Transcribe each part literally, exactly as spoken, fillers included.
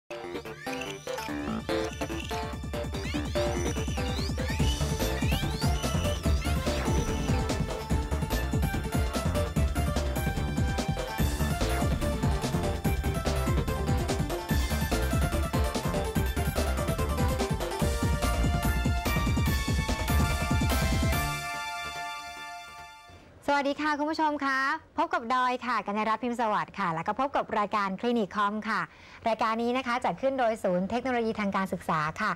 สวัสดีค่ะคุณผู้ชมคะพบกับดอยค่ะกัญญารัตน์พิมพ์สวัสดิ์ค่ะแล้วก็พบกับรายการคลินิกคอมค่ะรายการนี้นะคะจัดขึ้นโดยศูนย์เทคโนโลยีทางการศึกษาค่ะ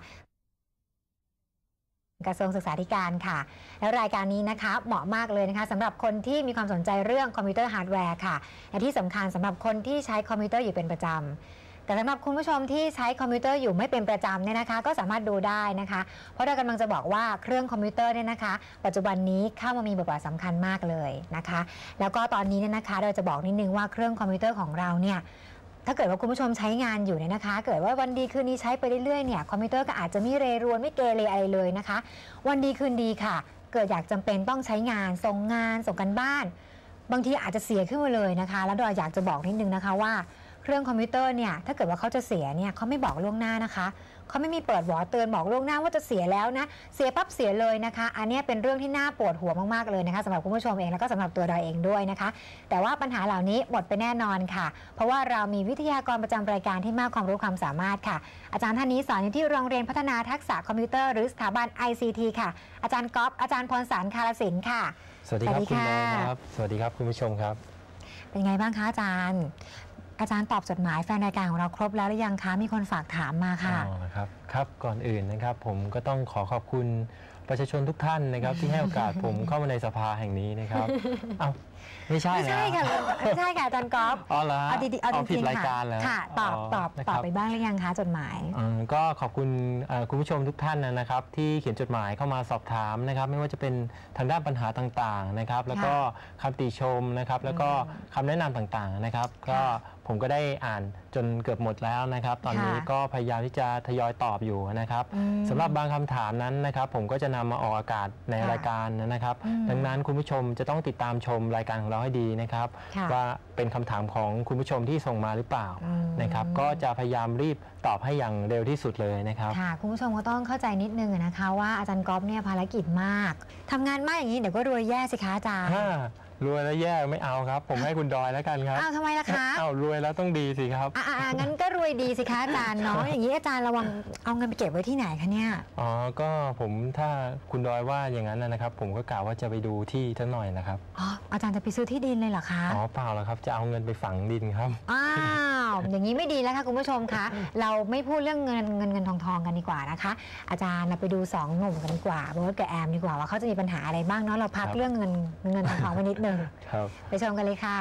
กระทรวงศึกษาธิการค่ะแล้วรายการนี้นะคะเหมาะมากเลยนะคะสำหรับคนที่มีความสนใจเรื่องคอมพิวเตอร์ฮาร์ดแวร์ค่ะและที่สำคัญสำหรับคนที่ใช้คอมพิวเตอร์อยู่เป็นประจำแต่สำหรับคุณผู้ชมที่ใช้คอมพิวเตอร์อยู่ไม่เป็นประจำเนี่ยนะคะก็สามารถดูได้นะคะเพราะเรากำลังจะบอกว่าเครื่องคอมพิวเตอร์เนี่ยนะคะปัจจุบันนี้เข้ามามีบทบาทสำคัญมากเลยนะคะแล้วก็ตอนนี้เนี่ยนะคะเราจะบอกนิดนึงว่าเครื่องคอมพิวเตอร์ของเราเนี่ยถ้าเกิดว่าคุณผู้ชมใช้งานอยู่เนี่ยนะคะเกิดว่าวันดีคืนนี้ใช้ไปเรื่อยๆเนี่ยคอมพิวเตอร์ก็อาจจะไม่เรรวนไม่เกเรอะไรเลยนะคะวันดีคืนดีค่ะเกิดอยากจำเป็นต้องใช้งานส่งงานส่งกันบ้านบางทีอาจจะเสียขึ้นมาเลยนะคะแล้วเราอยากจะบอกนิดนึงนะคะว่าเครื่องคอมพิวเตอร์เนี่ยถ้าเกิดว่าเขาจะเสียเนี่ยเขาไม่บอกล่วงหน้านะคะเขาไม่มีเปิดวอเตือนบอกล่วงหน้าว่าจะเสียแล้วนะเสียปั๊บเสียเลยนะคะอันนี้เป็นเรื่องที่น่าปวดหัวมากๆเลยนะคะสำหรับคุณผู้ชมเองแล้วก็สำหรับตัวเราเองด้วยนะคะแต่ว่าปัญหาเหล่านี้หมดไปแน่นอนค่ะเพราะว่าเรามีวิทยากรประจำรายการที่มากความรู้ความสามารถค่ะอาจารย์ท่านนี้สอนอยู่ที่โรงเรียนพัฒนาทักษะคอมพิวเตอร์หรือสถาบัน ไอ ซี ที ค่ะอาจารย์ก๊อฟอาจารย์พรสารคารศิลป์ค่ะสวัสดีครับคุณบอยครับสวัสดีครับคุณผู้ชมครับเป็นไงบ้างคะอาจารย์อาจารย์ตอบจดหมายแฟนรายการของเราครบแล้วหรือยังคะมีคนฝากถามมาค่ะอ๋อครับครับก่อนอื่นนะครับผมก็ต้องขอขอบคุณประชาชนทุกท่านนะครับที่ให้โอกาสผมเข้ามาในสภาแห่งนี้นะครับเอ้าไม่ใช่ไม่ใช่ค่ะไม่ใช่ค่ะอาจารย์ก๊อฟอ๋อเหรอเอาดีๆเอาจริงๆรายการแล้วค่ะตอบตอบตอบไปบ้างหรือยังคะจดหมายก็ขอบคุณคุณผู้ชมทุกท่านนะครับที่เขียนจดหมายเข้ามาสอบถามนะครับไม่ว่าจะเป็นทางด้านปัญหาต่างๆนะครับแล้วก็คำติชมนะครับแล้วก็คำแนะนำต่างๆนะครับก็ผมก็ได้อ่านจนเกือบหมดแล้วนะครับตอนนี้ก็พยายามที่จะทยอยตอบอยู่นะครับสำหรับบางคำถามนั้นนะครับผมก็จะนำมาออกอากาศในรายการนะครับดังนั้นคุณผู้ชมจะต้องติดตามชมรายการของเราให้ดีนะครับว่าเป็นคำถามของคุณผู้ชมที่ส่งมาหรือเปล่านะครับก็จะพยายามรีบตอบให้อย่างเร็วที่สุดเลยนะครับค่ะคุณผู้ชมก็ต้องเข้าใจนิดนึงนะคะว่าอาจารย์ก๊อฟเนี่ยภารกิจมากทำงานมากอย่างนี้เดี๋ยวก็รวยแย่สิคะอาจารย์รวยแล้วแย่ไม่เอาครับผมให้คุณดอยแล้วกันครับอ้าวทำไมล่ะคะอ้าวรวยแล้วต้องดีสิครับอ่างั้นก็รวยดีสิคะอาจารย์เนาะอย่างนี้อาจารย์ระวังเอาเงินไปเก็บไว้ที่ไหนคะเนี่ยอ๋อก็ผมถ้าคุณดอยว่าอย่างนั้นนะครับผมก็กล่าวว่าจะไปดูที่ทั้งหน่อยนะครับอ๋ออาจารย์จะไปซื้อที่ดินเลยเหรอคะอ๋อเปล่าหรอกครับจะเอาเงินไปฝังดินครับอ้าวอย่างนี้ไม่ดีแล้วค่ะคุณผู้ชมคะเราไม่พูดเรื่องเงินเงินเงินทองทองกันดีกว่านะคะอาจารย์เราไปดูสองหนุ่มกันดีกว่าโบ๊ทกับแอมดีกว่าว่าเขาจะมีปัญหาอะไรบ้างเนาะเราพักเรื่องเงินเงินทองทองไปนิดนึงไปชมกันเลยค่ะ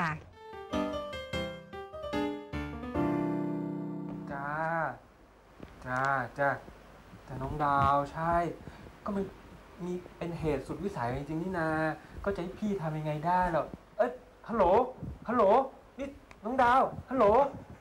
จ้าจ้าจ้าแต่น้องดาวใช่ก็มันมีเป็นเหตุสุดวิสัยจริงๆนี่นาก็จะให้พี่ทำยังไงได้หรอเอ้ยฮัลโหลฮัลโหลนี่น้องดาวฮัลโหล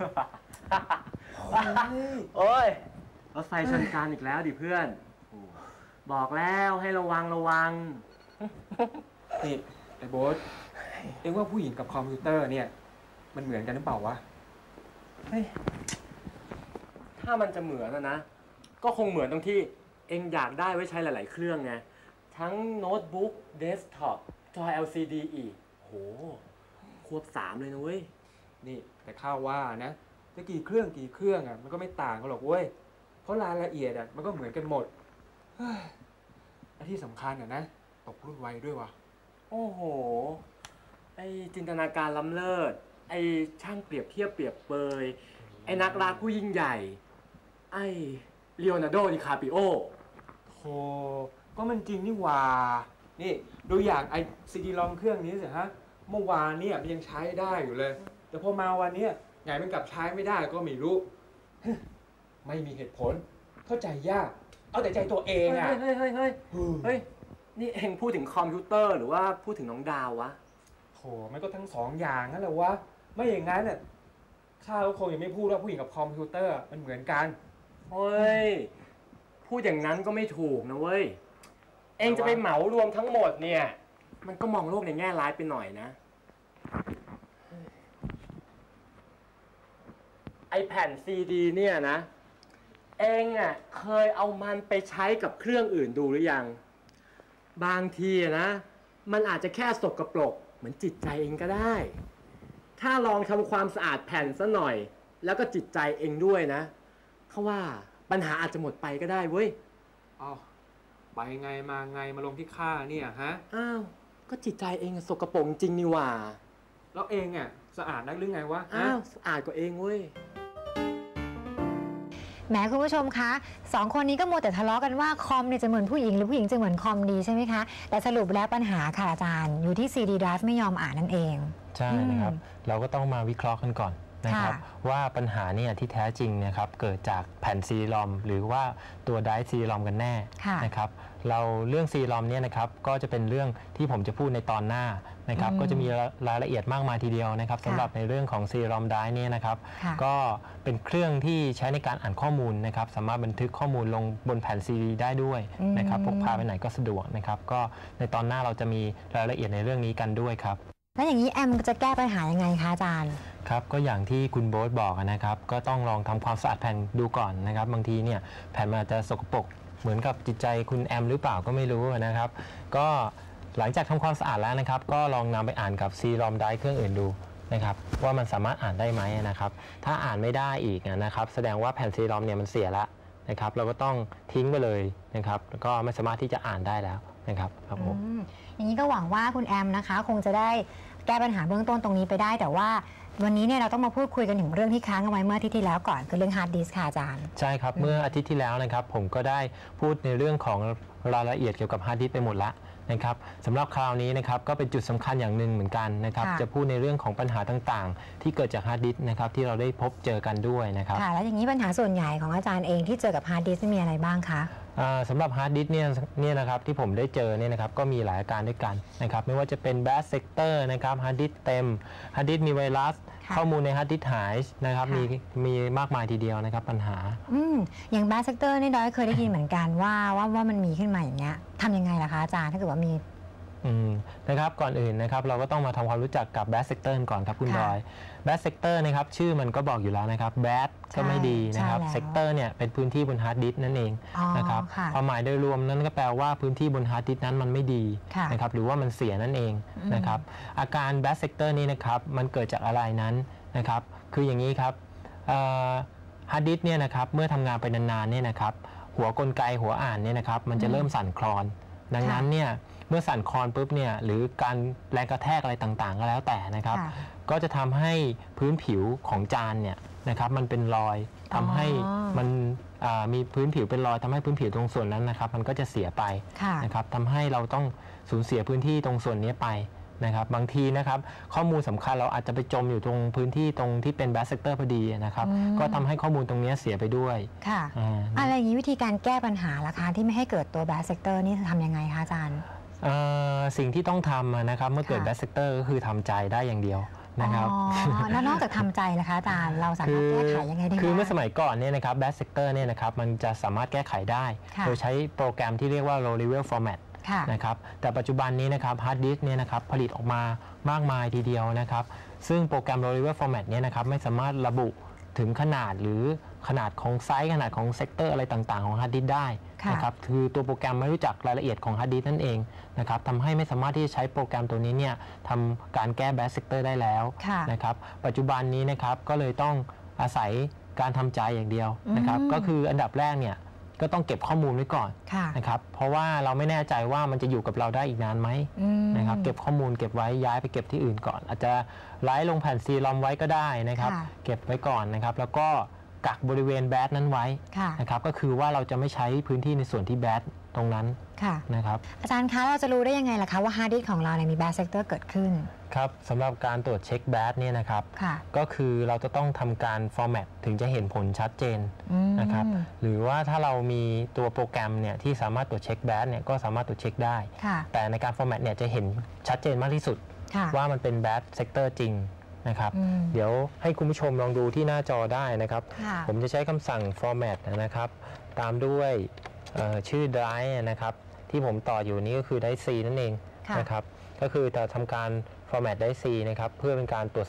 โอ้ยรถไฟชนกันอีกแล้วดิเพื่อนบอกแล้วให้ระวังระวังนี่ไอ้โบ๊ทเอ็งว่าผู้หญิงกับคอมพิวเตอร์เนี่ยมันเหมือนกันหรือเปล่าวะเฮ้ยถ้ามันจะเหมือนนะนะก็คงเหมือนตรงที่เอ็งอยากได้ไว้ใช้หลายๆเครื่องไงทั้งโน้ตบุ๊กเดสก์ท็อปจอ แอล ซี ดี อีกโหควบสามเลยนะเว้ยนี่แต่ข้าว่านะจะกี่เครื่องกี่เครื่องอ่ะมันก็ไม่ต่างกันหรอกเว้ยเพราะรายละเอียดอ่ะมันก็เหมือนกันหมดเฮ้ยและที่สำคัญอ่ะนะตกรุ่นไวด้วยวะโอ้โหไอจินตนาการล้ำเลิศไอช่างเปรียบเทียบเปรียบเปยไอนักรักผู้ยิ่งใหญ่ไอเลโอนาร์โด ดิคาปิโอโหก็มันจริงนี่ว่านี่ดูอย่างไอซีดีลอมเครื่องนี้สิฮะเมื่อวานเนี่ยมันยังใช้ได้อยู่เลยแต่พอมาวันนี้ไงมันกลับใช้ไม่ได้ก็ไม่รู้ไม่มีเหตุผลเข้าใจยากเอาแต่ใจตัวเองอะเฮ้ยเฮ้ยเฮ้ยเฮ้ยนี่เองพูดถึงคอมพิวเตอร์หรือว่าพูดถึงน้องดาววะโหมันก็ทั้งสองอย่างนั่นแหละวะไม่อย่างนั้นน่ะข้าก็คงยังไม่พูดว่าผู้หญิงกับคอมพิวเตอร์มันเหมือนกันเฮ้ยพูดอย่างนั้นก็ไม่ถูกนะเว้ยเองจะไปเหมารวมทั้งหมดเนี่ยมันก็มองโลกในแง่ร้ายไปหน่อยนะไอแผ่นซีดีเนี่ยนะ เองอ่ะเคยเอามันไปใช้กับเครื่องอื่นดูหรือยังบางทีนะมันอาจจะแค่สกปรกเหมือนจิตใจเองก็ได้ ถ้าลองทำความสะอาดแผ่นซะหน่อยแล้วก็จิตใจเองด้วยนะเขาว่าปัญหาอาจจะหมดไปก็ได้เว้ยอ้าวไปไงมาไงมาลงที่ข้าเนี่ยฮะอ้าวก็จิตใจเองสกปรกจริงนี่หว่าแล้วเองอ่ะสะอาดนักหรือไงวะฮะอ้าวสะอาดกว่าเองเว้ยแหมคุณผู้ชมคะสองคนนี้ก็มัวแต่ทะเลาะกันว่าคอมเนี่ยจะเหมือนผู้หญิงหรือผู้หญิงจะเหมือนคอมดีใช่ไหมคะแต่สรุปแล้วปัญหาค่ะอาจารย์อยู่ที่ ซี ดี Drive ไม่ยอมอ่านนั่นเองใช่นะครับเราก็ต้องมาวิเคราะห์กันก่อนนะครับว่าปัญหาเนี่ยที่แท้จริงนะครับเกิดจากแผ่น ซี ดี รอม หรือว่าตัวไดรฟ์ ซี ดี รอม กันแน่นะครับเราเรื่อง ซี ดี รอม เนี่ยนะครับก็จะเป็นเรื่องที่ผมจะพูดในตอนหน้านะครับก็จะมีรายละเอียดมากมายทีเดียวนะครับสำหรับในเรื่องของ ซี ดี รอม Drive เนี่ยนะครับก็เป็นเครื่องที่ใช้ในการอ่านข้อมูลนะครับสามารถบันทึกข้อมูลลงบนแผ่น ซี ดี ได้ด้วยนะครับพกพาไปไหนก็สะดวกนะครับก็ในตอนหน้าเราจะมีรายละเอียดในเรื่องนี้กันด้วยครับแล้วอย่างนี้แอมจะแก้ปัญหายังไงคะอาจารย์ครับก็อย่างที่คุณโบ๊ทบอกนะครับก็ต้องลองทำความสะอาดแผ่นดูก่อนนะครับบางทีเนี่ยแผ่นมันอาจจะสกปรกเหมือนกับจิตใจคุณแอมหรือเปล่าก็ไม่รู้นะครับก็หลังจากทำความสะอาดแล้วนะครับก็ลองนำไปอ่านกับ ซี ดี รอม Drive เครื่องอื่นดูนะครับว่ามันสามารถอ่านได้ไหมนะครับถ้าอ่านไม่ได้อีกนะครับแสดงว่าแผ่น ซี ดี รอม เนี่ยมันเสียแล้วนะครับเราก็ต้องทิ้งไปเลยนะครับแล้วก็ไม่สามารถที่จะอ่านได้แล้วนะครับครับผมอย่างนี้ก็หวังว่าคุณแอมนะคะคงจะได้แก้ปัญหาเบื้องต้นตรงนี้ไปได้แต่ว่าวันนี้เนี่ยเราต้องมาพูดคุยกันถึงเรื่องที่ค้างเอาไว้เมื่ออาทิตย์ที่แล้วก่อนคือเรื่องฮาร์ดดิสก์ค่ะอาจารย์ใช่ครับเมื่ออาทิตย์ที่แล้วนะครับผมก็ได้พูดในเรื่องของรายละเอียดเกี่ยวกับฮาร์ดดิสก์ไปหมดแล้วนะครับสำหรับคราวนี้นะครับก็เป็นจุดสำคัญอย่างหนึ่งเหมือนกันนะครับจะพูดในเรื่องของปัญหาต่างๆที่เกิดจากฮาร์ดดิสก์นะครับที่เราได้พบเจอกันด้วยนะครับค่ะแล้วอย่างนี้ปัญหาส่วนใหญ่ของอาจารย์เองที่เจอกับฮาร์ดดิสก์มีอะไรบ้างคะสำหรับฮาร์ดดิสก์เนี่ยเนี่ยนะครับที่ผมได้เจอเนี่ยนะครับก็มีหลายอาการด้วยกันนะครับไม่ว่าจะเป็นแบดเซกเตอร์นะครับฮาร์ดดิสก์เต็มฮาร์ดดิสก์มีไวรัสข้อมูลในฮาร์ดดิสก์หายนะครับมีมีมากมายทีเดียวนะครับปัญหาอืมอย่างแบดเซกเตอร์นี่ดอยเคยได้ยินเหมือนกันว่าว่าว่ามันมีขึ้นมาอย่างเงี้ยทำยังไงล่ะคะอาจารย์ถ้าเกิดว่ามีนะครับก่อนอื่นนะครับเราก็ต้องมาทำความรู้จักกับแบดเซกเตอร์ก่อนครับคุณดอยแบดเซกเตอร์นะครับชื่อมันก็บอกอยู่แล้วนะครับแบดก็ไม่ดีนะครับเซกเตอร์เนี่ยเป็นพื้นที่บนฮาร์ดดิสก์นั่นเองนะครับความหมายโดยรวมนั้นก็แปลว่าพื้นที่บนฮาร์ดดิสก์นั้นมันไม่ดีนะครับหรือว่ามันเสียนั่นเองนะครับอาการแบดเซกเตอร์นี้นะครับมันเกิดจากอะไรนั้นนะครับคืออย่างนี้ครับฮาร์ดดิสก์เนี่ยนะครับเมื่อทำงานไปนานๆเนี่ยนะครับหัวกลไกหัวอ่านเนี่ยนะครับมันจะเริ่มสั่นคลอนดังนั้นเนี่ยเมื่อสั่นคลอนปุ๊บเนี่ยหรือการแรงกระแทกอะไรต่างๆก็แล้วแต่นะครับก็จะทำให้พื้นผิวของจานเนี่ยนะครับมันเป็นรอยทำให้มันมีพื้นผิวเป็นรอยทำให้พื้นผิวตรงส่วนนั้นนะครับมันก็จะเสียไปนะครับทำให้เราต้องสูญเสียพื้นที่ตรงส่วนนี้ไปนะครับบางทีนะครับข้อมูลสำคัญเราอาจจะไปจมอยู่ตรงพื้นที่ตรงที่เป็นแบดเซกเตอร์พอดีนะครับก็ทำให้ข้อมูลตรงนี้เสียไปด้วยค่ะอะไรอย่างนี้วิธีการแก้ปัญหาล่ะคะที่ไม่ให้เกิดตัวแบดเซกเตอร์นี่ทำยังไงคะอาจารย์สิ่งที่ต้องทำนะครับเมื่อเกิดแบดเซกเตอร์ก็คือทำใจได้อย่างเดียวนะครับแล้วนอกจากทำใจล่ะคะอาจารย์เราสามารถแก้ไขยังไงได้คือเมื่อสมัยก่อนเนี่ยนะครับแบดเซกเตอร์เนี่ยนะครับมันจะสามารถแก้ไขได้โดยใช้โปรแกรมที่เรียกว่า low level formatนะครับแต่ปัจจุบันนี้นะครับฮาร์ดดิสก์เนี่ยนะครับผลิตออกมามากมายทีเดียวนะครับซึ่งโปรแกรม low level format เนี่ยนะครับไม่สามารถระบุถึงขนาดหรือขนาดของไซส์ขนาดของเซกเตอร์อะไรต่างๆของฮาร์ดดิสก์ได้นะครับคือตัวโปรแกรมไม่รู้จักรายละเอียดของฮาร์ดดิสก์นั่นเองนะครับทำให้ไม่สามารถที่จะใช้โปรแกรมตัวนี้เนี่ยทำการแก้แบดเซกเตอร์ได้แล้วนะครับปัจจุบันนี้นะครับก็เลยต้องอาศัยการทำใจอย่างเดียวนะครับก็คืออันดับแรกเนี่ยก็ต้องเก็บข้อมูลไว้ก่อนนะครับเพราะว่าเราไม่แน่ใจว่ามันจะอยู่กับเราได้อีกนานไหมนะครับเก็บข้อมูลเก็บไว้ย้ายไปเก็บที่อื่นก่อนอาจจะไลฟ์ลงแผ่นซีรอมไว้ก็ได้นะครับเก็บไว้ก่อนนะครับแล้วก็กักบริเวณแบดนั้นไว้นะครับก็คือว่าเราจะไม่ใช้พื้นที่ในส่วนที่แบดตรงนั้นนะครับอาจารย์คะเราจะรู้ได้ยังไงล่ะคะว่าฮาร์ดดิสก์ของเราเนี่ยมีแบดเซกเตอร์เกิดขึ้นครับสำหรับการตรวจเช็คแบดเนี่ยนะครับก็คือเราจะต้องทำการฟอร์แมตถึงจะเห็นผลชัดเจนนะครับหรือว่าถ้าเรามีตัวโปรแกรมเนี่ยที่สามารถตรวจเช็คแบดเนี่ยก็สามารถตรวจเช็คได้แต่ในการฟอร์แมตเนี่ยจะเห็นชัดเจนมากที่สุดว่ามันเป็นแบดเซกเตอร์จริงนะครับเดี๋ยวให้คุณผู้ชมลองดูที่หน้าจอได้นะครับผมจะใช้คำสั่ง format นะครับตามด้วยชื่อ drive นะครับที่ผมต่ออยู่นี้ก็คือ drive C นั่นเองนะครับก็คือจะทำการ format drive C นะครับเพื่อเป็นการตรวจสอบ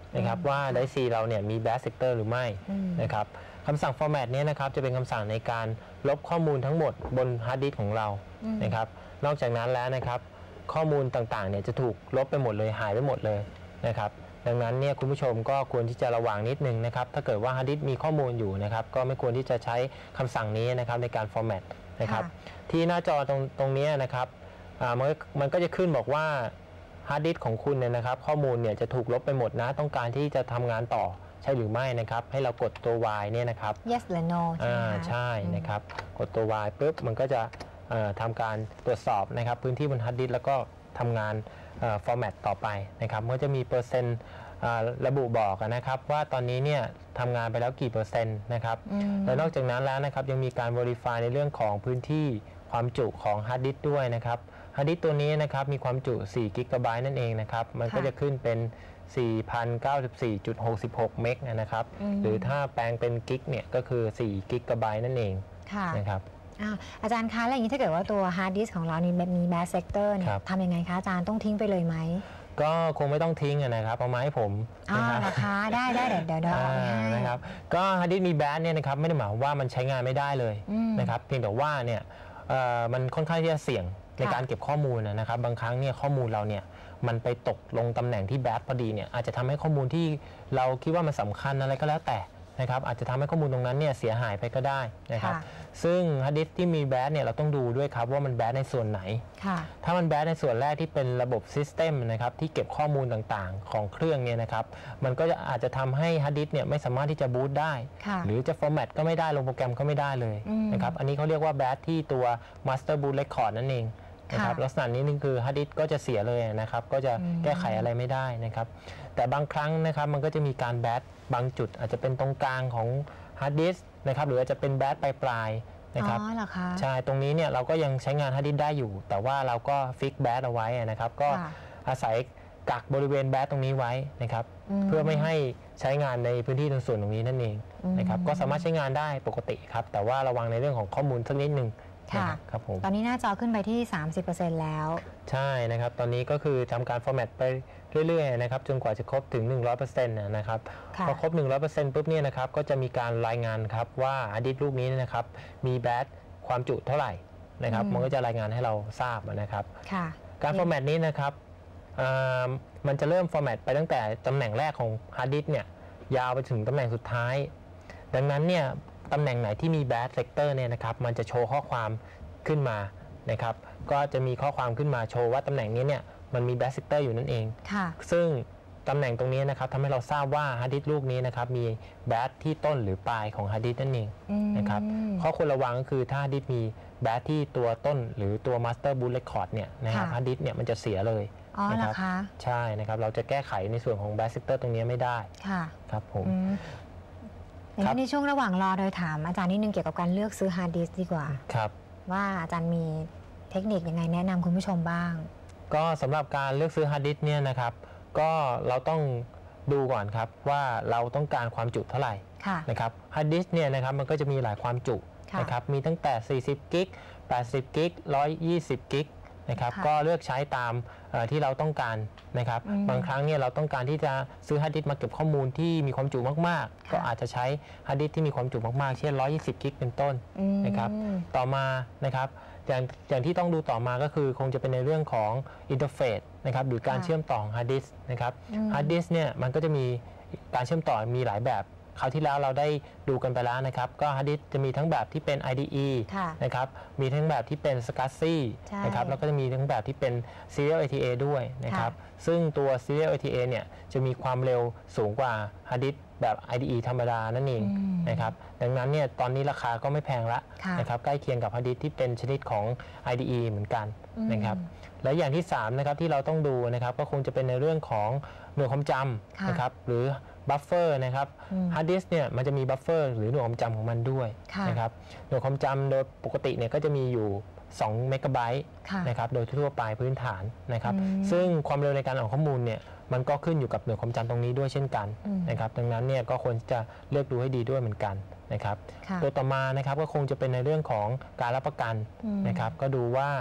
นะครับว่าไดรฟ์ C เราเนี่ยมี bad sector หรือไม่นะครับคำสั่ง format นี้นะครับจะเป็นคำสั่งในการลบข้อมูลทั้งหมดบนฮาร์ดดิสก์ของเรานะครับนอกจากนั้นแล้วนะครับข้อมูลต่างๆเนี่ยจะถูกลบไปหมดเลยหายไปหมดเลยนะครับดังนั้นเนี่ยคุณผู้ชมก็ควรที่จะระวังนิดนึงนะครับถ้าเกิดว่าฮาร์ดดิสก์มีข้อมูลอยู่นะครับก็ไม่ควรที่จะใช้คำสั่งนี้นะครับในการ format นะครับที่หน้าจอตรงตรงนี้นะครับมันมันก็จะขึ้นบอกว่าฮาร์ดดิสก์ของคุณเนี่ยนะครับข้อมูลเนี่ยจะถูกลบไปหมดนะต้องการที่จะทำงานต่อใช่หรือไม่นะครับให้เรากดตัว Y เนี่ยนะครับ yes หรือ no ใช่ไหมคะใช่นะครับกดตัว Y ปุ๊บมันก็จะทำการตรวจสอบนะครับพื้นที่บนฮาร์ดดิสก์แล้วก็ทำงานฟอร์แมตต่อไปนะครับก็จะมีเปอร์เซ็นต์ระบุบอกนะครับว่าตอนนี้เนี่ยทำงานไปแล้วกี่เปอร์เซ็นต์นะครับและนอกจากนั้นแล้วนะครับยังมีการ verify ในเรื่องของพื้นที่ความจุของฮาร์ดดิสก์ด้วยนะครับฮาร์ดดิสก์ตัวนี้นะครับมีความจุสี่กิกะไบต์นั่นเองนะครับมันก็จะขึ้นเป็น สี่พันเก้าสิบสี่จุดหกสิบหก เมกนะครับหรือถ้าแปลงเป็นกิกเนี่ยก็คือสี่กิกะไบต์นั่นเองนะครับอาจารย์คะแล้วอย่างนี้ถ้าเกิดว่าตัวฮาร์ดดิสก์ของเรานี่มีแบดเซกเตอร์เนี่ยทำยังไงคะอาจารย์ต้องทิ้งไปเลยไหมก็คงไม่ต้องทิ้งนะครับเอามาให้ผมนะคะได้ได้เดี๋ยวเดี๋ยวเอาไปให้นะครับก็ฮาร์ดดิสก์มีแบดเนี่ยนะครับไม่ได้หมายว่ามันใช้งานไม่ได้เลยนะครับเพียงแต่ว่าเนี่ยมันค่อนข้างที่จะเสี่ยงในการเก็บข้อมูลนะครับบางครั้งเนี่ยข้อมูลเราเนี่ยมันไปตกลงตำแหน่งที่แบดพอดีเนี่ยอาจจะทำให้ข้อมูลที่เราคิดว่ามันสำคัญอะไรก็แล้วแต่นะครับอาจจะทำให้ข้อมูลตรงนั้นเนี่ยเสียหายไปก็ได้นะครับซึ่งฮาร์ดดิสก์ที่มีแบดเนี่ยเราต้องดูด้วยครับว่ามันแบดในส่วนไหนถ้ามันแบดในส่วนแรกที่เป็นระบบซิสเต็มนะครับที่เก็บข้อมูลต่างๆของเครื่องเนี่ยนะครับมันก็อาจจะทำให้ฮาร์ดดิสก์เนี่ยไม่สามารถที่จะบูตได้หรือจะฟอร์แมตก็ไม่ได้ลงโปรแกรมก็ไม่ได้เลยนะครับอันนี้เขาเรียกว่าแบดที่ตัว Master Boot Record นั่นเองนะครับลักษณะนี้นึงคือฮาร์ดดิสก์ก็จะเสียเลยนะครับก็จะแก้ไขอะไรไม่ได้นะครับแต่บางครั้งนะครับมันก็จะมีการแบดบางจุดอาจจะเป็นตรงกลางของฮาร์ดดิสก์นะครับหรืออาจจะเป็นแบดปลายๆนะครับใช่ตรงนี้เนี่ยเราก็ยังใช้งานฮาร์ดดิสก์ได้อยู่แต่ว่าเราก็ฟิกแบดเอาไว้นะครับก็อาศัยกักบริเวณแบดตรงนี้ไว้นะครับเพื่อไม่ให้ใช้งานในพื้นที่ตรงส่วนตรงนี้นั่นเองนะครับก็สามารถใช้งานได้ปกติครับแต่ว่าระวังในเรื่องของข้อมูลสักนิดนึงค่ะครับผมตอนนี้หน้าจอขึ้นไปที่ สามสิบเปอร์เซ็นต์ แล้วใช่นะครับตอนนี้ก็คือทำการฟอร์แมตไปเรื่อยๆนะครับจนกว่าจะครบถึง หนึ่งร้อยเปอร์เซ็นต์ นะครับพอครบ หนึ่งร้อยเปอร์เซ็นต์ ปุ๊บเนี่ยนะครับก็จะมีการรายงานครับว่าฮาร์ดดิสก์ลูกนี้นะครับมีแบตความจุเท่าไหร่นะครับมันก็จะรายงานให้เราทราบนะครับการฟอร์แมตนี้นะครับมันจะเริ่มฟอร์แมตไปตั้งแต่ตำแหน่งแรกของฮาร์ดดิสก์เนี่ยยาวไปถึงตำแหน่งสุดท้ายดังนั้นเนี่ยตำแหน่งไหนที่มี bad sector เนี่ยนะครับมันจะโชว์ข้อความขึ้นมานะครับก็จะมีข้อความขึ้นมาโชว์ว่าตำแหน่งนี้เนี่ยมันมี bad sector อยู่นั่นเองซึ่งตำแหน่งตรงนี้นะครับทำให้เราทราบว่าฮาร์ดดิสก์ลูกนี้นะครับมี bad ที่ต้นหรือปลายของฮาร์ดดิสก์นั่นเองนะครับข้อควรระวังก็คือถ้าฮาร์ดดิสก์มี bad ที่ตัวต้นหรือตัว master boot record เนี่ยนะครับฮาร์ดดิสก์เนี่ยมันจะเสียเลยนะครับใช่นะครับเราจะแก้ไขในส่วนของ bad sector ตรงนี้ไม่ได้ครับผมในช่วงระหว่างรอโดยถามอาจารย์นิดนึงเกี่ยวกับการเลือกซื้อฮาร์ดดิสก์ดีกว่าครับว่าอาจารย์มีเทคนิคยังไงแนะนำคุณผู้ชมบ้างก็สำหรับการเลือกซื้อฮาร์ดดิสก์เนี่ยนะครับก็เราต้องดูก่อนครับว่าเราต้องการความจุเท่าไหร่นะครับฮาร์ดดิสก์เนี่ยนะครับมันก็จะมีหลายความจุนะครับมีตั้งแต่สี่สิบกิกแปดสิบกิกหนึ่งร้อยยี่สิบกิกนะครับก็เลือกใช้ตามที่เราต้องการนะครับบางครั้งเนี่ยเราต้องการที่จะซื้อฮาร์ดดิสก์มาเก็บข้อมูลที่มีความจุมากๆก็อาจจะใช้ฮาร์ดดิสก์ที่มีความจุมากๆเช่นหนึ่งร้อยยี่สิบกิกเป็นต้นนะครับต่อมานะครับอย่างอย่างที่ต้องดูต่อมาก็คือคงจะเป็นในเรื่องของอินเทอร์เฟซนะครับหรือการเชื่อมต่อของฮาร์ดดิสก์นะครับฮาร์ดดิสก์เนี่ยมันก็จะมีการเชื่อมต่อมีหลายแบบคราวที่แล้วเราได้ดูกันไปแล้วนะครับก็ฮาร์ดดิสก์จะมีทั้งแบบที่เป็น ไอ ดี อี นะครับมีทั้งแบบที่เป็น SCSI นะครับแล้วก็จะมีทั้งแบบที่เป็น Serial เอ ที เอ ด้วยนะครับซึ่งตัว Serial เอ ที เอ เนี่ยจะมีความเร็วสูงกว่าฮาร์ดดิสก์แบบ ไอ ดี อี ธรรมดานั่นเองนะครับดังนั้นเนี่ยตอนนี้ราคาก็ไม่แพงละนะครับใกล้เคียงกับฮาร์ดดิสก์ที่เป็นชนิดของ ไอ ดี อี เหมือนกันนะครับและอย่างที่สามนะครับที่เราต้องดูนะครับก็คงจะเป็นในเรื่องของหน่วยความจำนะครับหรือบัฟเฟอร์นะครับฮาร์ดดิสก์เนี่ยมันจะมีบัฟเฟอร์หรือหน่วยความจำของมันด้วยนะครับหน่วยความจำโดยปกติเนี่ยก็จะมีอยู่สองเมกะไบต์นะครับโดยทั่วไปพื้นฐานนะครับซึ่งความเร็วในการออกข้อมูลเนี่ยมันก็ขึ้นอยู่กับหน่วยความจำตรงนี้ด้วยเช่นกันนะครับดังนั้นเนี่ยก็ควรจะเลือกดูให้ดีด้วยเหมือนกันนะครับตัวต่อมานะครับก็คงจะเป็นในเรื่องของการรับประกันนะครับก็ดูว่า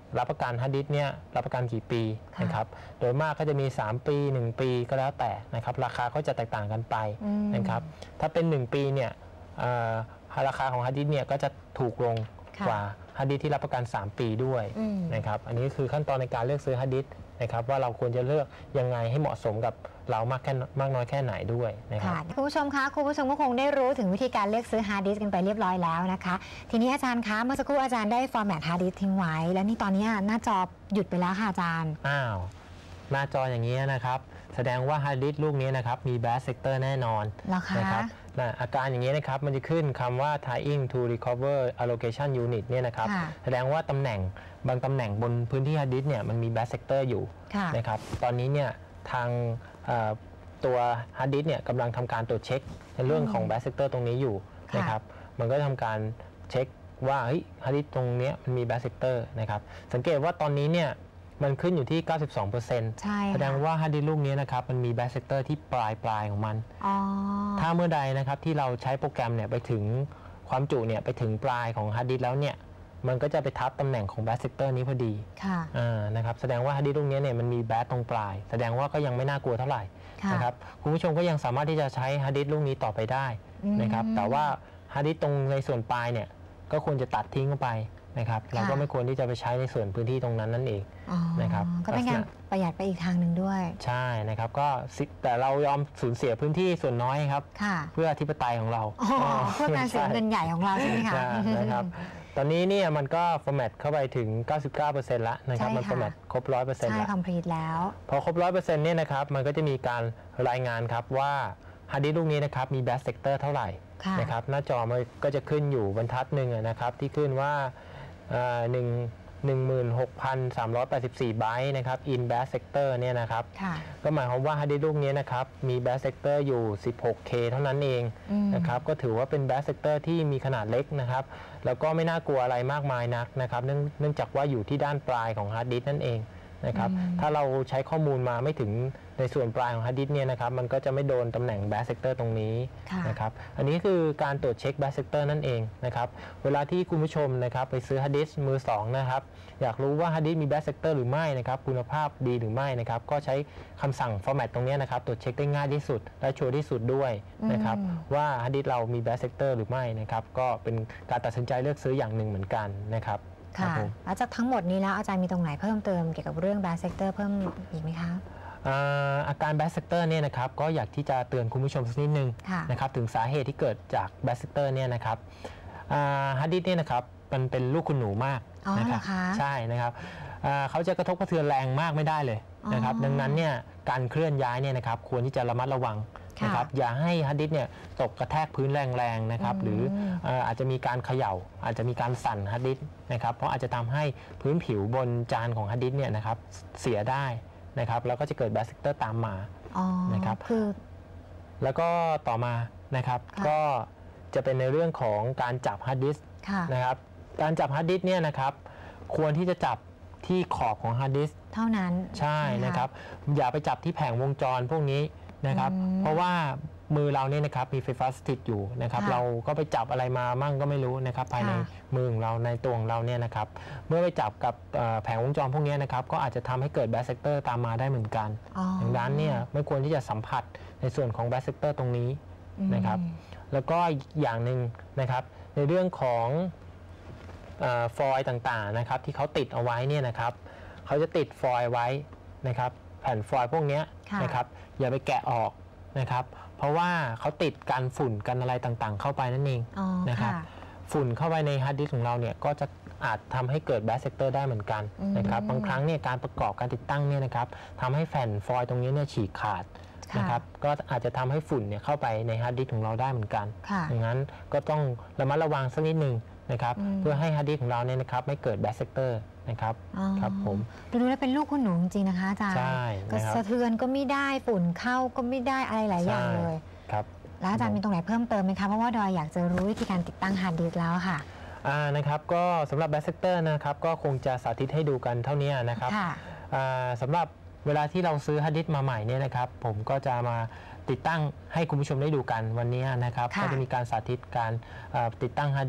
รับประกันฮาร์ดดิสก์เนี่ยรับประกันกี่ปีนะครับโดยมากก็จะมีสามปีหนึ่งปีก็แล้วแต่นะครับราคาก็จะแตกต่างกันไปนะครับถ้าเป็นหนึ่งปีเนี่ยราคาของฮาร์ดดิสก์เนี่ยก็จะถูกลงกว่าฮาร์ดดิสก์ที่รับประกันสามปีด้วยนะครับอันนี้คือขั้นตอนในการเลือกซื้อฮาร์ดดิสก์นะครับว่าเราควรจะเลือกยังไงให้เหมาะสมกับเรามากแค่มากน้อยแค่ไหนด้วยนะครับคุณผู้ชมคะคุณผู้ชมก็คงได้รู้ถึงวิธีการเลือกซื้อฮาร์ดดิสก์กันไปเรียบร้อยแล้วนะคะทีนี้อาจารย์คะเมื่อสักครู่อาจารย์ได้ฟอร์แมตฮาร์ดดิสก์ทิ้งไว้แล้วนี่ตอนนี้หน้าจอหยุดไปแล้วค่ะอาจารย์อ้าวหน้าจออย่างนี้นะครับแสดงว่าฮาร์ดดิสก์ลูกนี้นะครับมี bad sector แน่นอนนะครับอาการอย่างนี้นะครับมันจะขึ้นคำว่า tying to recover allocation unit เนี่ยนะครับแสดงว่าตำแหน่งบางตำแหน่งบนพื้นที่ฮาร์ดดิสก์เนี่ยมันมี bad sector อยู่นะครับตอนนี้เนี่ยทางตัวฮาร์ดดิสก์เนี่ยกำลังทำการตรวจเช็คในเรื่องของ bad sector ตรงนี้อยู่นะครับมันก็ทำการเช็คว่าเฮ้ยฮาร์ดดิสก์ตรงนี้มันมี bad sector นะครับสังเกตว่าตอนนี้เนี่ยมันขึ้นอยู่ที่ เก้าสิบสองเปอร์เซ็นต์ แสดงว่าฮาร์ดดิสก์ลูกนี้นะครับมันมี bad sector ที่ปลายปลายของมันถ้าเมื่อใดนะครับที่เราใช้โปรแกรมเนี่ยไปถึงความจุเนี่ยไปถึงปลายของฮาร์ดดิสก์แล้วเนี่ยมันก็จะไปทับตำแหน่งของ bad sector นี้พอดีนะครับแสดงว่าฮาร์ดดิสก์ลูกนี้เนี่ยมันมี bad ตรงปลายแสดงว่าก็ยังไม่น่ากลัวเท่าไหร่นะครับคุณผู้ชมก็ยังสามารถที่จะใช้ฮาร์ดดิสก์ลูกนี้ต่อไปได้นะครับแต่ว่าฮาร์ดดิสก์ตรงในส่วนปลายเนี่ยก็ควรจะตัดทิ้งไปนะครับเราก็ไม่ควรที่จะไปใช้ในส่วนพื้นที่ตรงนั้นนั่นเองนะครับก็เป็นการประหยัดไปอีกทางหนึ่งด้วยใช่นะครับก็แต่เรายอมสูญเสียพื้นที่ส่วนน้อยครับเพื่ออธิปไตยของเราเพื่อการเสียเงินใหญ่ของเราใช่ไหมคะนะครับตอนนี้เนี่ยมันก็ฟอร์แมตเข้าไปถึง เก้าสิบเก้าเปอร์เซ็นต์ แล้วนะครับมันฟอร์แมตครบ ร้อยเปอร์เซ็นต์ แล้วใช่คอมพลีทแล้วพอครบ ร้อยเปอร์เซ็นต์ เนี่ยนะครับมันก็จะมีการรายงานครับว่าฮาร์ดดิสก์ลูกนี้นะครับมี bad sector เท่าไหร่นะครับหน้าจอมันก็จะขึ้นอยู่บรรทัดหนึ่งนะครับที่ขึ้นว่าหนึ่งหนึ่งหมื่นหกพันสามร้อยแปดสิบสี่ไบต์นะครับ in bad sector เนี่ยนะครับก็หมายความว่าฮาร์ดดิสก์ลูกนี้นะครับมี bad sector อยู่ สิบหกเค เท่านั้นเองนะครับก็ถือว่าเป็น bad sector ที่มีขนาดเล็กนะครับแล้วก็ไม่น่ากลัวอะไรมากมายนักนะครับเนื่องเนื่องจากว่าอยู่ที่ด้านปลายของฮาร์ดดิสก์นั่นเองนะครับถ้าเราใช้ข้อมูลมาไม่ถึงในส่วนปลายของฮาร์ดดิสก์เนี่ยนะครับมันก็จะไม่โดนตำแหน่ง bad sector ตรงนี้นะครับอันนี้คือการตรวจเช็ค bad sector นั่นเองนะครับเวลาที่คุณผู้ชมนะครับไปซื้อฮาร์ดดิสก์มือสองนะครับอยากรู้ว่าฮาร์ดดิสก์มี bad sector หรือไม่นะครับคุณภาพดีหรือไม่นะครับก็ใช้คำสั่ง format ตรงนี้นะครับตรวจเช็คได้ง่ายที่สุดและชัวร์ที่สุดด้วยนะครับว่าฮาร์ดดิสก์เรามี bad sector หรือไม่นะครับก็เป็นการตัดสินใจเลือกซื้ออย่างหนึ่งเหมือนกันนะครับค่ะแล้วจากทั้งหมดนี้แล้วอาจารย์มีตรงไหนเพิ่มเติมเกี่ยวกับเรื่อง bad sector เพิ่มอีกไหมคะอาการ bad sector เนี่ยนะครับก็อยากที่จะเตือนคุณผู้ชมสักนิดนึงนะครับถึงสาเหตุที่เกิดจาก bad sector เนี่ยนะครับฮาร์ดดิสก์เนี่ยนะครับมันเป็นลูกคุณหนูมากนะครับใช่นะครับเขาจะกระทบกระเทือนแรงมากไม่ได้เลยนะครับดังนั้นเนี่ยการเคลื่อนย้ายเนี่ยนะครับควรที่จะระมัดระวังนะครับอย่าให้ฮาร์ดดิสก์เนี่ยตกกระแทกพื้นแรงๆนะครับหรืออาจจะมีการเขย่าอาจจะมีการสั่นฮาร์ดดิสก์นะครับเพราะอาจจะทำให้พื้นผิวบนจานของฮาร์ดดิสก์เนี่ยนะครับเสียได้นะครับแล้วก็จะเกิด bad sector ตามมานะครับแล้วก็ต่อมานะครับก็จะเป็นในเรื่องของการจับฮาร์ดดิสก์นะครับการจับฮาร์ดดิสก์เนี่ยนะครับควรที่จะจับที่ขอบของฮาร์ดดิสก์เท่านั้นใช่นะครับอย่าไปจับที่แผงวงจรพวกนี้นะครับเพราะว่ามือเราเนี่ยนะครับมีไฟฟ้าสถิตอยู่นะครับเราก็ไปจับอะไรมามั่งก็ไม่รู้นะครับภายในมือของเราในตัวของเราเนี่ยนะครับเมื่อไปจับกับแผงวงจรพวกนี้นะครับก็อาจจะทำให้เกิด bad sector ตามมาได้เหมือนกันดังนั้นเนี่ยไม่ควรที่จะสัมผัสในส่วนของ bad sector ตรงนี้นะครับแล้วก็อย่างหนึ่งนะครับในเรื่องของฟอยล์ต่างๆนะครับที่เขาติดเอาไว้เนี่ยนะครับเขาจะติดฟอยล์ไว้นะครับแผ่นฟอยล์พวกนี้นะครับอย่าไปแกะออกนะครับเพราะว่าเขาติดกันฝุ่นกันอะไรต่างๆเข้าไปนั่นเองนะครับฝุ่นเข้าไปในฮาร์ดดิสก์ของเราเนี่ยก็จะอาจทำให้เกิด bad sector ได้เหมือนกันนะครับบางครั้งเนี่ยการประกอบการติดตั้งเนี่ยนะครับทำให้แผ่นฟอยล์ตรงนี้เนี่ยฉีกขาดนะครับก็อาจจะทำให้ฝุ่นเนี่ยเข้าไปในฮาร์ดดิสก์ของเราได้เหมือนกันดังนั้นก็ต้องระมัดระวังสักนิดนึงนะครับเพื่อให้ฮาร์ดดิสก์ของเราเนี่ยนะครับไม่เกิด bad sector นะครับครับผมดูแล้วเป็นลูกคุณหนูจริงๆนะคะอาจารย์ก็สะเทือนก็ไม่ได้ฝุ่นเข้าก็ไม่ได้อะไรหลายอย่างเลยครับแล้วอาจารย์มีตรงไหนเพิ่มเติมไหมคะเพราะว่าดอยอยากจะรู้วิธีการติดตั้งฮาร์ดดิสก์แล้วค่ะอ่านะครับก็สำหรับ bad sector นะครับก็คงจะสาธิตให้ดูกันเท่านี้นะครับอ่าสำหรับเวลาที่เราซื้อฮาร์ดดิสก์มาใหม่เนี่ยนะครับผมก็จะมาติดตั้งให้คุณผู้ชมได้ดูกันวันนี้นะครับก็จะมีการสาธิตการติดตั้งฮาร์ดดิสก์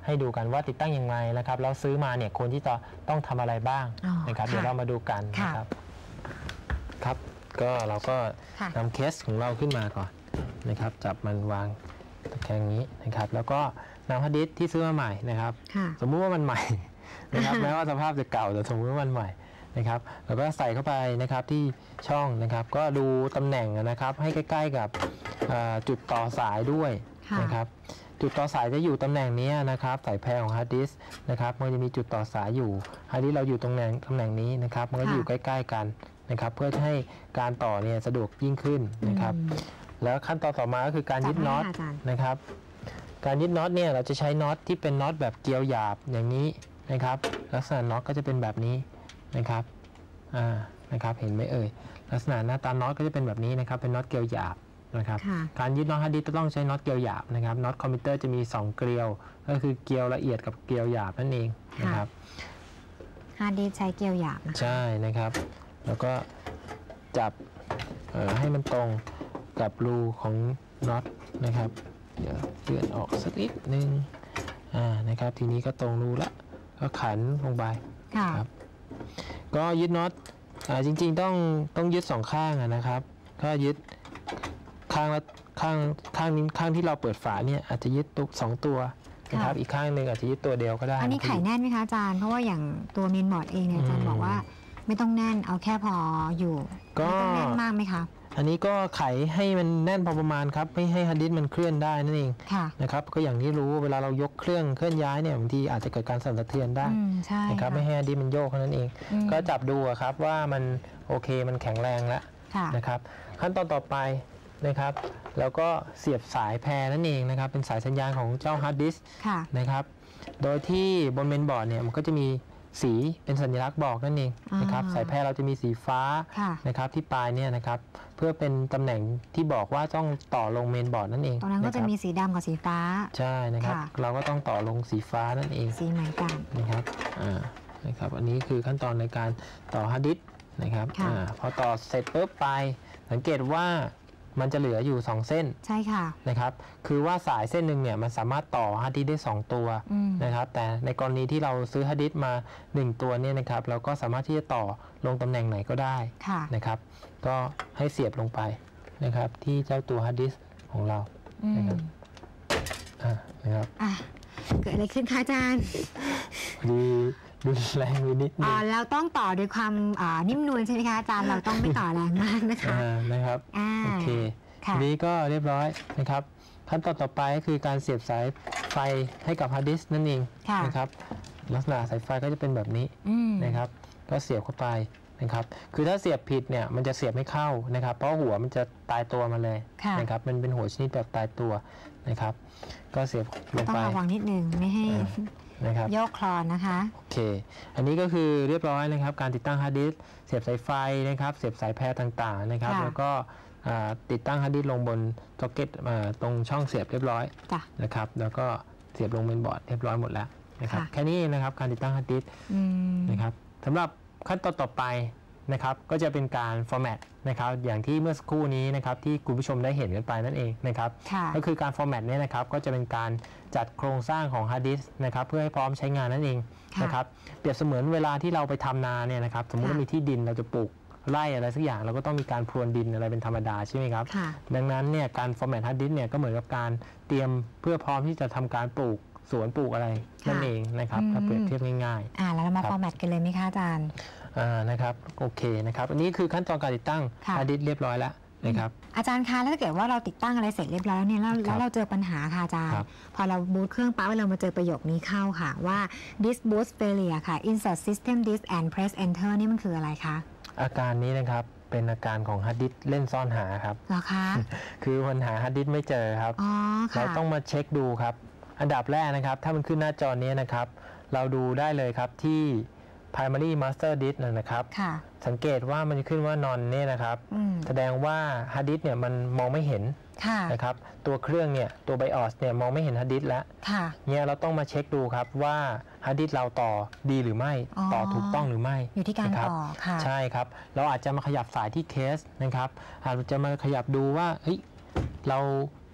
ให้ดูกันว่าติดตั้งอย่างไรนะครับแล้วซื้อมาเนี่ยควรที่จะต้องทำอะไรบ้างนะครับเดี๋ยวเรามาดูกันนะครับครับก็เราก็นำเคสของเราขึ้นมาก่อนนะครับจับมันวางตะแคงนี้นะครับแล้วก็นำฮาร์ดดิสก์ที่ซื้อมาใหม่นะครับสมมุติว่ามันใหม่นะครับแม้ว่าสภาพจะเก่าแต่สมมติว่ามันใหม่นะครับแล้วก็ใส่เข้าไปนะครับที่ช่องนะครับก็ดูตำแหน่งนะครับให้ใกล้ๆกับจุดต่อสายด้วยนะครับจุดต่อสายจะอยู่ตำแหน่งนี้นะครับสายแพรของฮาร์ดดิสก์นะครับมันจะมีจุดต่อสายอยู่ฮาร์ดดิสก์เราอยู่ตรงแหน่งตำแหน่งนี้นะครับมันก็อยู่ใกล้ๆกันนะครับเพื่อให้การต่อเนี่ยสะดวกยิ่งขึ้นนะครับแล้วขั้นตอนต่อมาก็คือการยึดน็อตนะครับการยึดน็อตเนี่ยเราจะใช้น็อตที่เป็นน็อตแบบเกลียวหยาบอย่างนี้นะครับลักษณะน็อตก็จะเป็นแบบนี้นะครับอ่านะครับเห็นไหมเอ่ยลักษณะหน้าตาน็อตก็จะเป็นแบบนี้นะครับเป็นน็อตเกลียวหยาบนะครับการยึดน็อตฮาร์ดดิสก์ต้องใช้น็อตเกลียวหยาบนะครับน็อตคอมพิวเตอร์จะมีสองเกลียวก็คือเกลียวละเอียดกับเกลียวหยาบนั่นเองนะครับฮาร์ดดิสก์ใช้เกลียวหยาบนะใช่นะครับแล้วก็จับให้มันตรงกับรูของน็อตนะครับเดี๋ยวเลื่อนออกสักนิดนึงอ่านะครับทีนี้ก็ตรงรูละก็ขันลงไปครับก็ยึดน็อตอ่าจริงๆต้องต้องยึดสองข้างนะครับก็ยึดข้างละข้างข้างนี้ข้างที่เราเปิดฝาเนี่ยอาจจะยึดตุ๊กสองตัวนะครับอีกข้างหนึ่งอาจจะยึดตัวเดียวก็ได้อันนี้ไขแน่นไหมคะอาจารย์เพราะว่าอย่างตัวเมนบอร์ดเองเนี่ยอาจารย์บอกว่าไม่ต้องแน่นเอาแค่พออยู่ก็ต้องแน่นมากไหมคะอันนี้ก็ไขให้มันแน่นพอประมาณครับไม่ให้ฮาร์ดดิสก์มันเคลื่อนได้นั่นเองนะครับก็อย่างที่รู้เวลาเรายกเครื่องเคลื่อนย้ายเนี่ยบางทีอาจจะเกิดการสั่นสะเทือนได้นะครับไม่ให้ฮาร์ดดิสก์มันโยกเท่านั้นเองก็จับดูครับว่ามันโอเคมันแข็งแรงแล้วนะครับขั้นตอนต่อไปนะครับแล้วก็เสียบสายแพรนั่นเองนะครับเป็นสายสัญญาณของเจ้าฮาร์ดดิสก์นะครับโดยที่บนเมนบอร์ดเนี่ยมันก็จะมีสีเป็นสัญลักษณ์บอกนั่นเองนะครับสายแพรเราจะมีสีฟ้านะครับที่ปลายเนี่ยนะครับเพื่อเป็นตำแหน่งที่บอกว่าต้องต่อลงเมนบอร์ดนั่นเองตรงนั้นก็จะมีสีดำกับสีฟ้าใช่นะครับเราก็ต้องต่อลงสีฟ้านั่นเองสีเหมือนกันนะครับอ่านะครับอันนี้คือขั้นตอนในการต่อฮาร์ดดิสก์นะครับอ่าพอต่อเสร็จปุ๊บไปสังเกตว่ามันจะเหลืออยู่สองเส้นใช่ค่ะนะครับคือว่าสายเส้นหนึ่งเนี่ยมันสามารถต่อฮาร์ดดิสก์ได้สองตัวนะครับแต่ในกรณีที่เราซื้อฮาร์ดดิสก์มาหนึ่งตัวเนี่ยนะครับเราก็สามารถที่จะต่อลงตำแหน่งไหนก็ได้นะครับก็ให้เสียบลงไปนะครับที่เจ้าตัวฮาร์ดดิสก์ของเรานะครับอ่านะครับเกิดอะไรขึ้นคะอาจารย์ดีดูแรงไปนิดนึงเราต้องต่อด้วยความนิ่มนวลใช่ไหมคะอาจารย์เราต้องไม่ต่อแรงมากนะคะนะครับโอเคนี้ก็เรียบร้อยนะครับขั้นตอนต่อไปก็คือการเสียบสายไฟให้กับฮาร์ดดิสก์นั่นเองนะครับลักษณะสายไฟก็จะเป็นแบบนี้นะครับก็เสียบเข้าไปนะครับคือถ้าเสียบผิดเนี่ยมันจะเสียบไม่เข้านะครับเพราะหัวมันจะตายตัวมาเลยนะครับมันเป็นหัวชนิดแบบตายตัวนะครับก็เสียบลงไปต้องระวังนิดนึงไม่ให้นะครับโยกคลอนนะคะโอเคอันนี้ก็คือเรียบร้อยนะครับการติดตั้งฮาร์ดดิสก์เสียบสายไฟนะครับเสียบสายแพรต่างๆนะครับแล้วก็ติดตั้งฮาร์ดดิสก์ลงบนจ็อกเก็ตตรงช่องเสียบเรียบร้อยนะครับแล้วก็เสียบลงเมนบอร์ดเรียบร้อยหมดแล้วนะครับแค่นี้นะครับการติดตั้งฮาร์ดดิสก์นะครับสำหรับขั้นตอนต่อไปนะครับก็จะเป็นการฟอร์แมตนะครับอย่างที่เมื่อสักครู่นี้นะครับที่คุณผู้ชมได้เห็นกันไปนั่นเองนะครับก็คือการฟอร์แมตนี้นะครับก็จะเป็นการจัดโครงสร้างของฮาร์ดดิสก์นะครับเพื่อให้พร้อมใช้งานนั่นเองนะครับเปรียบเสมือนเวลาที่เราไปทำนาเนี่ยนะครับสมมุติว่ามีที่ดินเราจะปลูกไร่อะไรสักอย่างเราก็ต้องมีการพรวนดินอะไรเป็นธรรมดาใช่ไหมครับดังนั้นเนี่ยการฟอร์แมตฮาร์ดดิสก์เนี่ยก็เหมือนกับการเตรียมเพื่อพร้อมที่จะทำการปลูกสวนปลูกอะไรนั่นเองนะครับถ้าเปรียบเทียบง่ายๆอ่าแล้วเรามาฟอร์แมตกันเลยไหมคะอาจารย์อ่านะครับโอเคนะครับอันนี้คือขั้นตอนการติดตั้งฮาร์ดดิสก์เรียบร้อยแล้วนะครับอาจารย์คะแล้วถ้าเกิดว่าเราติดตั้งอะไรเสร็จเรียบร้อยแล้วเนี่ยแล้วเราเจอปัญหาค่ะอาจารย์พอเราบูตเครื่องปั๊บเรามาเจอประโยคนี้เข้าค่ะว่า disk boot failure ค่ะ insert system disk and press enter นี่มันคืออะไรคะอาการนี้นะครับเป็นอาการของฮาร์ดดิสก์เล่นซ่อนหาครับเหรอคะคือปัญหาฮาร์ดดิสก์ไม่เจอครับเราต้องมาเช็คดูครับอันดับแรกนะครับถ้ามันขึ้นหน้าจอนี้นะครับเราดูได้เลยครับที่ primary master disk นะครับสังเกตว่ามันจะขึ้นว่า none เนี่ยนะครับแสดงว่าฮาร์ดดิสก์เนี่ยมันมองไม่เห็นนะครับตัวเครื่องเนี่ยตัว BIOS เนี่ยมองไม่เห็นฮาร์ดดิสก์แล้วเนี่ยเราต้องมาเช็คดูครับว่าฮาร์ดดิสก์เราต่อดีหรือไม่ต่อถูกต้องหรือไม่อยู่ที่การต่อค่ะใช่ครับเราอาจจะมาขยับสายที่เคสนะครับอาจจะมาขยับดูว่าเฮ้ยเรา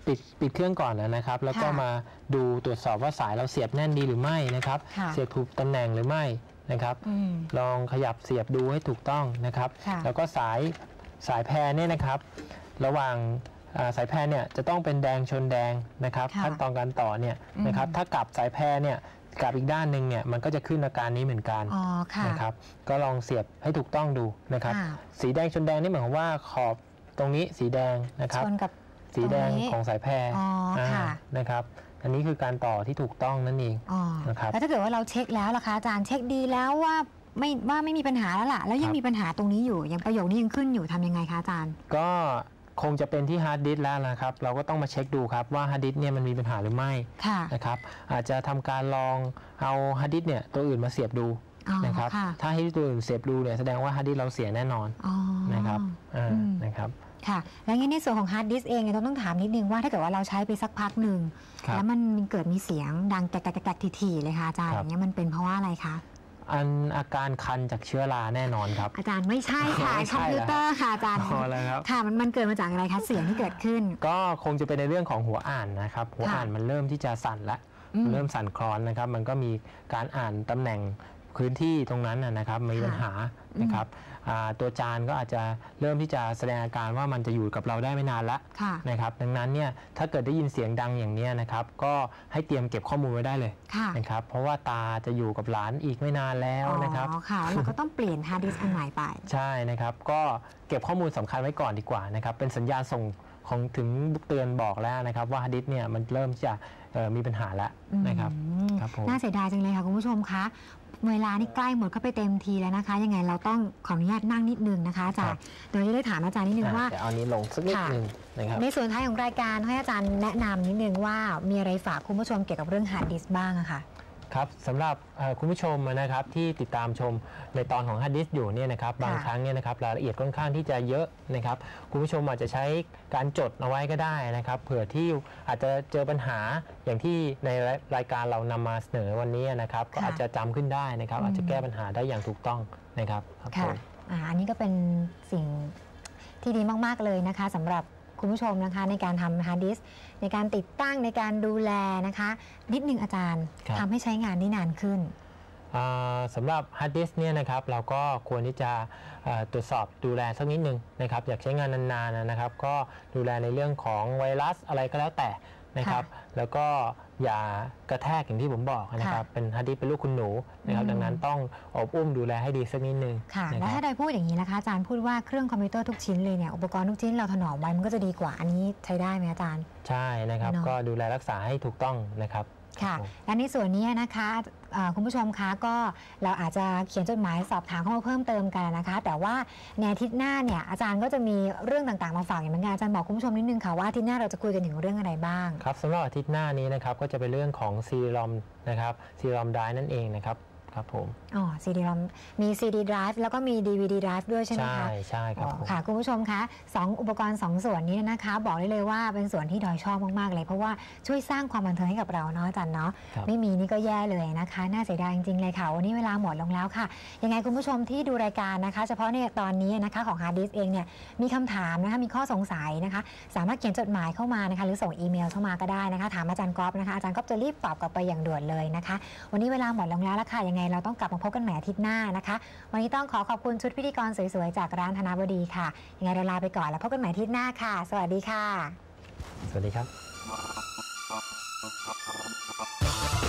ปิดปิดเครื่องก่อนนะครับแล้วก็ค่ะมาดูตรวจสอบว่าสายเราเสียบแน่นดีหรือไม่นะครับค่ะเสียบถูกตำแหน่งหรือไม่นะครับอืมลองขยับเสียบดูให้ถูกต้องนะครับค่ะแล้วก็สายสายแพรเนี่ยนะครับ ระหว่างอ่าสายแพรเนี่ยจะต้องเป็นแดงชนแดงนะครับค่ะขั้นตอนการต่อเนี่ยอืมนะครับถ้ากลับสายแพรเนี่ยกลับอีกด้านหนึ่งเนี่ยมันก็จะขึ้นอาการนี้เหมือนกันอ๋อค่ะนะครับก็ลองเสียบให้ถูกต้องดูนะครับค่ะสีแดงชนแดงนี่หมายความว่าขอบตรงนี้สีแดงนะครับชนกับสีแดงตรงนี้ของสายแพรอ๋อค่ะานะครับอันนี้คือการต่อที่ถูกต้องนั่นเองอ๋อนะครับแล้วถ้าเกิดว่าเราเช็คแล้วล่ะคะอาจารย์เช็คดีแล้วว่าไม่ว่าไม่มีปัญหาแล้วล่ะแล้วยัคงรับมีปัญหาตรงนี้อยู่ยังประโยคนี้ยังขึ้นอยู่ทำยังไงคะอาจารย์ก็คงจะเป็นที่ฮาร์ดดิสก์แล้วนะครับเราก็ต้องมาเช็คดูครับว่าฮาร์ดดิสก์เนี่ยมันมีปัญหาหรือไม่ค่ะนะครับอาจจะทำการลองเอาฮาร์ดดิสก์เนี่ยตัวอื่นมาเสียบดูอ๋อนะครับค่ะถ้าให้ตัวอื่นเสียบดูเนี่ยแสดงว่าฮาร์ดดิสก์เราเสียแน่นอนอ๋อนะครับอ่าอืมนะครับค่ะ แล้วงี้ในส่วนของฮาร์ดดิสก์เองเนี่ยต้องต้องถามนิดนึงว่าถ้าเกิดว่าเราใช้ไปสักพักหนึ่งครับแล้วมันเกิดมีเสียงดังแกรกๆๆถี่ๆเลยค่ะอาจารย์คอรับย่างเงี้ยมันเป็นเพราะว่าอะไรคะอันอาการคันจากเชื้อราแน่นอนครับอาจารย์ไม่ใช่ค่ะไม่คใช่อมพิวเตอร์ค่ะอาจารย์พอแล้วครับค่ะมันมันเกิดมาจากอะไรคะเสียงที่เกิดขึ้นก็คงจะเป็นในเรื่องของหัวอ่านนะครับ หัวค่ะอ่านมันเริ่มที่จะสั่นละอืมเริ่มสั่นคลอนนะครับ มันก็มีการอ่านตำแหน่งพื้นที่ตรงนั้นนะนะครับมีปัญหานะครับอ่าตัวจานก็อาจจะเริ่มที่จะแสดงอาการว่ามันจะอยู่กับเราได้ไม่นานละค่ะนะครับ ดังนั้นเนี่ยถ้าเกิดได้ยินเสียงดังอย่างนี้นะครับ ก็ให้เตรียมเก็บข้อมูลไว้ได้เลยค่ะนะครับ เพราะว่าตาจะอยู่กับหลานอีกไม่นานแล้วนะครับอ๋อค่ะแล้วเราก็ต้องเปลี่ยนฮาร์ดดิสก์อันใหม่ไปใช่นะครับ ก็เก็บข้อมูลสำคัญไว้ก่อนดีกว่านะครับ เป็นสัญญาณส่งของถึงเตือนบอกแล้วนะครับว่าฮาร์ดดิสก์เนี่ยมันเริ่มจะเอ่อมีปัญหาแล้วนะครับอืมครับผมน่าเสียดายจังเลยค่ะคุณผู้ชมคะเวลานี่ใกล้หมดเข้าไปเต็มทีแล้วนะคะ ยังไงเราต้องขออนุญาตนั่งนิดนึงนะคะอาจารย์โดยจะได้ถามอาจารย์นิดนึงว่าอ่ะเดี๋ยวเอานี้ลงสักนิดค่ะหนึงนะครับในส่วนท้ายของรายการให้อาจารย์แนะนำนิดนึงว่ามีอะไรฝากคุณผู้ชมเกี่ยวกับเรื่องฮาร์ดดิสก์บ้างอะค่ะครับสำหรับเอ่อคุณผู้ชมนะครับที่ติดตามชมในตอนของฮาร์ดดิสก์อยู่เนี่ยนะครับบางครั้งเนี่ยนะครับรายละเอียดค่อนข้างที่จะเยอะนะครับคุณผู้ชมอาจจะใช้การจดเอาไว้ก็ได้นะครับเผื่อที่อาจจะเจอปัญหาอย่างที่ในรายการเรานำมาเสนอวันนี้นะครับก็ค่ะอาจจะจำขึ้นได้นะครับอืมอาจจะแก้ปัญหาได้อย่างถูกต้องนะครับครับผค่ะมอ่าอันนี้ก็เป็นสิ่งที่ดีมากๆเลยนะคะสำหรับคุณผู้ชมนะคะในการทำฮาร์ดดิสก์ในการติดตั้งในการดูแลนะคะ นิดนึงอาจารย์ครับทำให้ใช้งานได้นานขึ้นอ่าสำหรับฮาร์ดดิสก์เนี่ยนะครับเราก็ควรที่จะเอ่อตรวจสอบดูแลสักนิดหนึ่งนะครับอยากใช้งานนานๆนะครับ ก็ดูแลในเรื่องของไวรัสอะไรก็แล้วแต่นะครับแล้วก็อย่ากระแทกอย่างที่ผมบอกนะครับเป็นฮาร์ดดิสก์เป็นลูกคุณหนูนะครับอืมดังนั้นต้องอบอุ้มดูแลให้ดีสักนิดนึงค่ะนะแล้วคถ้ารับใดพูดอย่างนี้นะคะอาจารย์พูดว่าเครื่องคอมพิวเตอร์ทุกชิ้นเลยเนี่ยอุปกรณ์ทุกชิ้นเราถนอมไว้มันก็จะดีกว่าอันนี้ใช้ได้ไหมอาจารย์ใช่นะครับเนาะก็ดูแลรักษาให้ถูกต้องนะครับค่ะผมและในส่วนนี้นะคะเอ่อคุณผู้ชมคะก็เราอาจจะเขียนจดหมายสอบถามเข้ามาเพิ่มเติมกันนะคะ แต่ว่าในอาทิตย์หน้าเนี่ยอาจารย์ก็จะมีเรื่องต่างๆมาฝากอย่างเหมือนกันอาจารย์บอกคุณผู้ชมนิดนึงค่ะว่าอาทิตย์หน้าเราจะคุยกันถึงเรื่องอะไรบ้างครับสำหรับอาทิตย์หน้านี้นะครับก็จะเป็นเรื่องของซีรอมนะครับซีรอมไดนั่นเองนะครับครับผมอ๋อ ซี ดี รอม มี ซี ดี drive แล้วก็มี ดี วี ดี drive ด้วยใช่ไหมใช่คะใช่ครับอ๋อผมค่ะคุณผู้ชมคะสองอุปกรณ์สองส่วนนี้นะคะ บอกได้เลยว่าเป็นส่วนที่ดอยชอบมากๆเลย เพราะว่าช่วยสร้างความบันเทิงให้กับเราเนาะอาจารย์เนาะครับไม่มีนี่ก็แย่เลยนะคะ น่าเสียดายจริงๆเลยค่ะ วันนี้เวลาหมดลงแล้วค่ะ ยังไงคุณผู้ชมที่ดูรายการนะคะ เฉพาะเนี่ยตอนนี้นะคะของ Hard Disk เองเนี่ยมีคำถามนะคะมีข้อสงสัยนะคะ สามารถเขียนจดหมายเข้ามานะคะหรือส่งอีเมลเข้ามาก็ได้นะคะ ถามอาจารย์ก๊อฟนะคะอาจารย์ก๊อฟจะรีบตอบกลับไปอย่างด่วนเลยนะคะ วันนี้เวลาหมดลงแล้วละค่ะยังไงเราต้องกลับมาพบกันใหม่อาทิตย์หน้านะคะ วันนี้ต้องขอขอบคุณชุดพิธีกรสวยๆจากร้านธนบดีค่ะยังไงเราลาไปก่อนแล้วพบกันใหม่อาทิตย์หน้าค่ะ สวัสดีค่ะสวัสดีครับ